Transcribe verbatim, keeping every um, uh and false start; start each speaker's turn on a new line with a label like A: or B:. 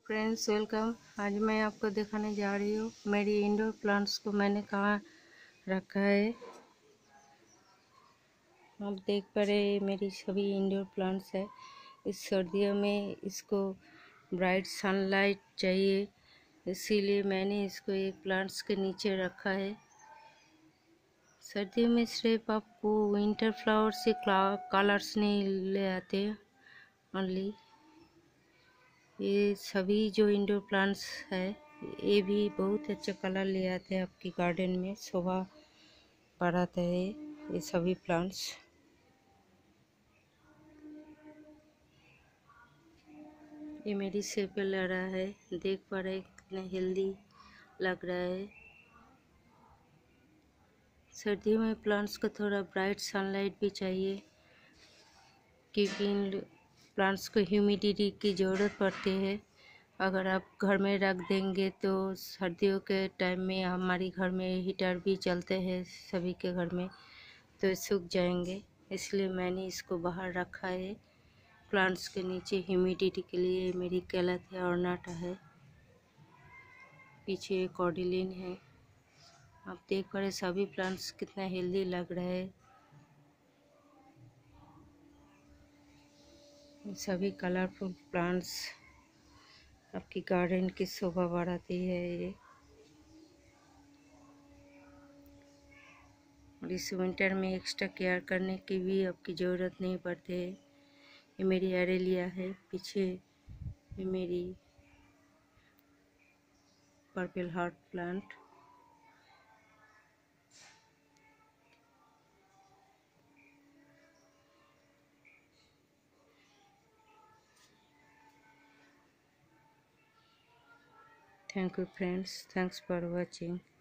A: Friends welcome. आज मैं आपको दिखाने जा रही हूँ मेरी इंडोर प्लांट्स को मैंने कहाँ रखा है। आप देख पा रहे हैं मेरी सभी इंडोर प्लांट्स है। इस सर्दियों में इसको ब्राइट सनलाइट चाहिए, इसीलिए मैंने इसको एक प्लांट्स के नीचे रखा है। सर्दियों में सिर्फ आपको विंटर फ्लावर्स से कलर्स नहीं ले आते, ओनली ये सभी जो इंडोर प्लांट्स है ये भी बहुत अच्छा कलर ले आते हैं, आपकी गार्डन में शोभा बढ़ाते हैं ये सभी प्लांट्स। ये मेरी सेपेलरा है, देख पा रहे कितना हेल्दी लग रहा है। सर्दियों में प्लांट्स को थोड़ा ब्राइट सनलाइट भी चाहिए, क्योंकि इन प्लांट्स को ह्यूमिडिटी की ज़रूरत पड़ती है। अगर आप घर में रख देंगे तो सर्दियों के टाइम में हमारी घर में हीटर भी चलते हैं सभी के घर में, तो सूख जाएंगे। इसलिए मैंने इसको बाहर रखा है प्लांट्स के नीचे ह्यूमिडिटी के लिए। मेरी कैलाथिया ऑर्नाटा है, पीछे कॉर्डिलिन है। आप देख पा रहे सभी प्लांट्स कितना हेल्दी लग रहा है। सभी कलरफुल प्लांट्स आपकी गार्डन की शोभा बढ़ाती है ये। और इस विंटर में एक्स्ट्रा केयर करने की भी आपकी ज़रूरत नहीं पड़ती है। ये मेरी एरेलिया है, पीछे ये मेरी purple heart plant. Thank you friends, thanks for watching.